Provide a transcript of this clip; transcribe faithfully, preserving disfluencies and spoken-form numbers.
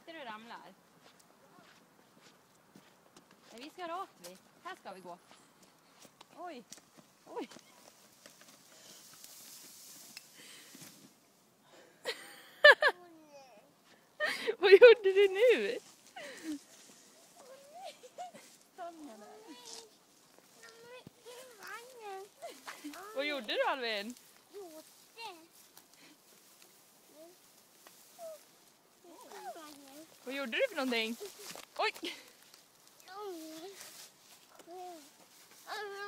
Akta du ramlar. Nej, vi ska rakt vi. Här ska vi gå. Oj, oj. Vad gjorde du nu? Vad gjorde du, Alvin? Vad gjorde du för någonting? Oj!